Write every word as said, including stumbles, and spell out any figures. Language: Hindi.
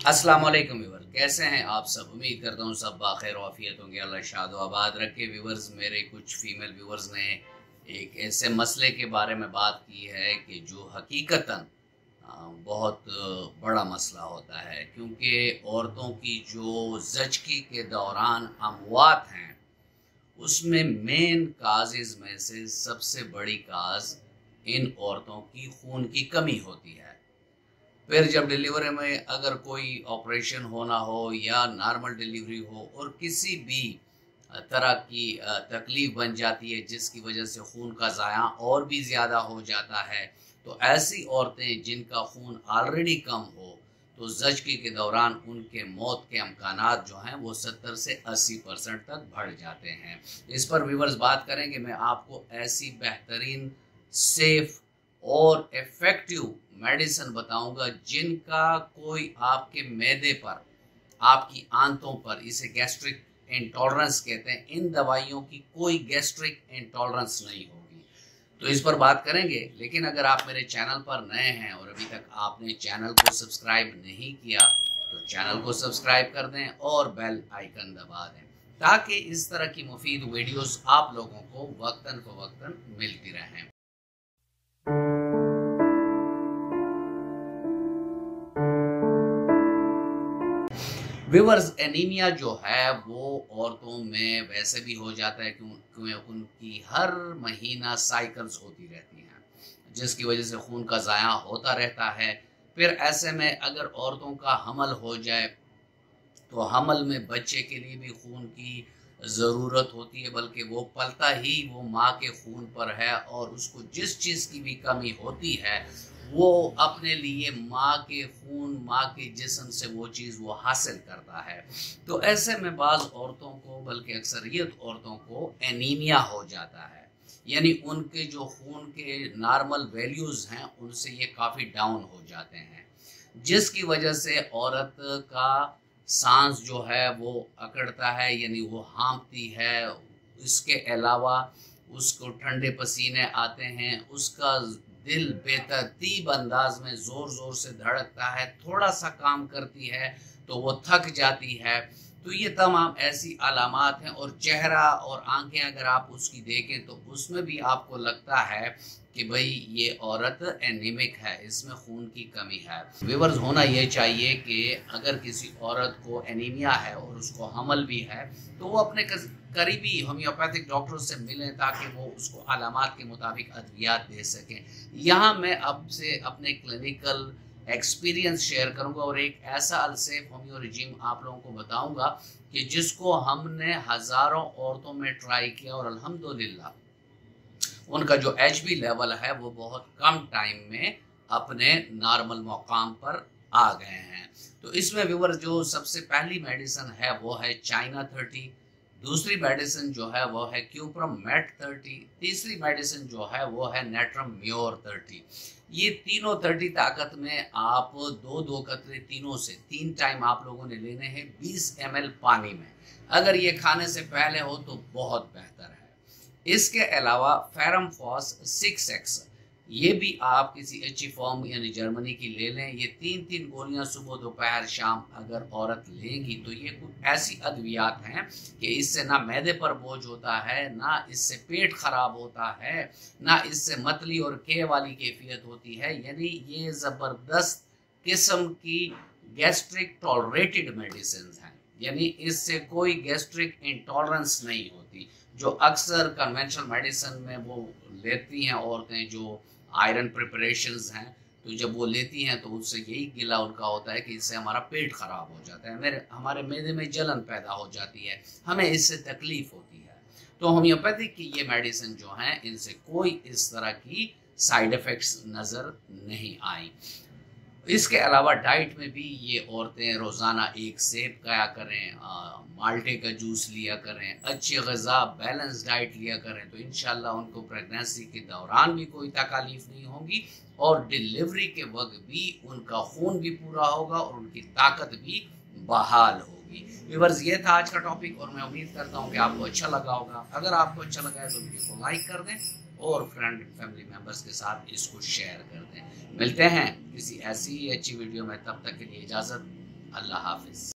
अस्सलाम वालेकुम व्यूवर, कैसे हैं आप सब। उम्मीद करता हूँ सब बाखैर वाफियत होंगे। अल्लाह शाद आबाद रखे। व्यूवर्स, मेरे कुछ फीमेल व्यूवर्स ने एक ऐसे मसले के बारे में बात की है कि जो हकीकतन बहुत बड़ा मसला होता है, क्योंकि औरतों की जो ज़चगी के दौरान अमवात हैं उसमें मेन काजेज़ में से सबसे बड़ी काज इन औरतों की खून की कमी होती है। फिर जब डिलीवरी में अगर कोई ऑपरेशन होना हो या नॉर्मल डिलीवरी हो और किसी भी तरह की तकलीफ बन जाती है जिसकी वजह से खून का ज़ाया और भी ज़्यादा हो जाता है, तो ऐसी औरतें जिनका खून ऑलरेडी कम हो तो ज़चगी के दौरान उनके मौत के अमकानात जो हैं वो सत्तर से अस्सी परसेंट तक बढ़ जाते हैं। इस पर व्यूवर्स बात करेंगे। मैं आपको ऐसी बेहतरीन, सेफ और इफ़ेक्टिव मेडिसिन बताऊंगा जिनका कोई आपके मैदे पर, आपकी आंतों पर, इसे गैस्ट्रिक इंटॉलरेंस कहते हैं, इन दवाइयों की कोई गैस्ट्रिक इंटॉलरेंस नहीं होगी। तो इस पर बात करेंगे। लेकिन अगर आप मेरे चैनल पर नए हैं और अभी तक आपने चैनल को सब्सक्राइब नहीं किया तो चैनल को सब्सक्राइब कर दें और बेल आइकन दबा दें, ताकि इस तरह की मुफीद वीडियोस आप लोगों को वक्तन फवक्तन मिलती रहें। व्यूअर्स, एनीमिया जो है वो औरतों में वैसे भी हो जाता है क्योंकि उनकी हर महीना साइकिल्स होती रहती हैं, जिसकी वजह से खून का ज़ाया होता रहता है। फिर ऐसे में अगर औरतों का हमल हो जाए तो हमल में बच्चे के लिए भी खून की ज़रूरत होती है, बल्कि वो पलता ही वो माँ के खून पर है और उसको जिस चीज़ की भी कमी होती है वो अपने लिए माँ के खून, माँ के जिस्म से वो चीज़ वो हासिल करता है। तो ऐसे में बाज़ औरतों को, बल्कि अक्सरियत औरतों को एनीमिया हो जाता है, यानी उनके जो खून के नॉर्मल वैल्यूज़ हैं उनसे ये काफ़ी डाउन हो जाते हैं, जिसकी वजह से औरत का सांस जो है वो अकड़ता है, यानी वो हाँफती है। इसके अलावा उसको ठंडे पसीने आते हैं, उसका दिल बेतरतीब अंदाज में ज़ोर ज़ोर से धड़कता है, थोड़ा सा काम करती है तो वो थक जाती है। तो ये तमाम ऐसी अलामात हैं। और चेहरा और आंखें अगर आप उसकी देखें तो उसमें भी आपको लगता है कि भाई ये औरत एनीमिक है, इसमें खून की कमी है। व्यूअर्स, होना ये चाहिए कि अगर किसी औरत को एनीमिया है और उसको हमल भी है तो वो अपने करीबी होम्योपैथिक डॉक्टर से मिलें ताकि वो उसको अलामात के मुताबिक अद्वियात दे सकें। यहाँ मैं अब से अपने क्लिनिकल एक्सपीरियंस शेयर करूंगा और एक ऐसा अलसेफ होम्यो रिजीम आप लोगों को बताऊंगा कि जिसको हमने हज़ारों औरतों में ट्राई किया और अल्हम्दुलिल्लाह उनका जो एच बी लेवल है वो बहुत कम टाइम में अपने नॉर्मल मुकाम पर आ गए हैं। तो इसमें व्यूअर जो सबसे पहली मेडिसिन है वो है चाइना थर्टी, दूसरी मेडिसिन जो है वो है क्यूप्रम मेट थर्टी, तीसरी मेडिसिन जो है वो है नेट्रम म्योर थर्टी। ये तीनों थर्टी ताकत में आप दो दो कतरे तीनों से तीन टाइम आप लोगों ने लेने हैं बीस एम एल पानी में। अगर ये खाने से पहले हो तो बहुत बेहतर है। इसके अलावा फेरम फॉस सिक्स एक्स, ये भी आप किसी अच्छी फॉर्म यानी जर्मनी की ले लें। ये तीन तीन गोलियां सुबह दोपहर शाम अगर औरत लेंगी तो ये कुछ ऐसी अद्वियात हैं कि इससे ना मैदे पर बोझ होता है, ना इससे पेट खराब होता है, ना इससे मतली और के वाली कैफियत होती है। यानी ये ज़बरदस्त किस्म की गैस्ट्रिक टॉलरेटेड मेडिसिन हैं, यानी इससे कोई गैस्ट्रिक इंटॉलरेंस नहीं होती जो अक्सर कन्वेंशनल मेडिसिन में वो लेती हैं औरतें जो आयरन प्रिपरेशंस हैं। तो जब वो लेती हैं तो उससे यही गिला उनका होता है कि इससे हमारा पेट खराब हो जाता है, मेरे हमारे मैदे में जलन पैदा हो जाती है, हमें इससे तकलीफ होती है। तो होम्योपैथिक की ये मेडिसिन जो हैं इनसे कोई इस तरह की साइड इफ़ेक्ट्स नज़र नहीं आई। इसके अलावा डाइट में भी ये औरतें रोज़ाना एक सेब खाया करें, आ, माल्टे का जूस लिया करें, अच्छी ग़िज़ा बैलेंस डाइट लिया करें, तो इंशाल्लाह उनको प्रेगनेंसी के दौरान भी कोई तकलीफ़ नहीं होगी और डिलीवरी के वक्त भी उनका खून भी पूरा होगा और उनकी ताकत भी बहाल होगी। व्यूअर्स, ये था आज का टॉपिक और मैं उम्मीद करता हूँ कि आपको अच्छा लगा होगा। अगर आपको अच्छा लगा है तो वीडियो को लाइक कर दें और फ्रेंड फैमिली मेम्बर्स के साथ इसको शेयर कर दें। मिलते हैं किसी ऐसी ही अच्छी वीडियो में, तब तक के लिए इजाज़त, अल्लाह हाफिज़।